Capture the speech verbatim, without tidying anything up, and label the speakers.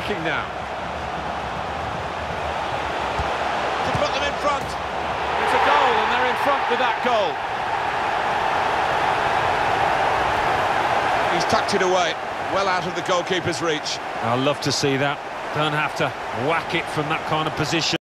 Speaker 1: attacking now. To put them in front. It's a goal, and they're in front with that goal. He's tucked it away, well out of the goalkeeper's reach.
Speaker 2: I'd love to see that. Don't have to whack it from that kind of position.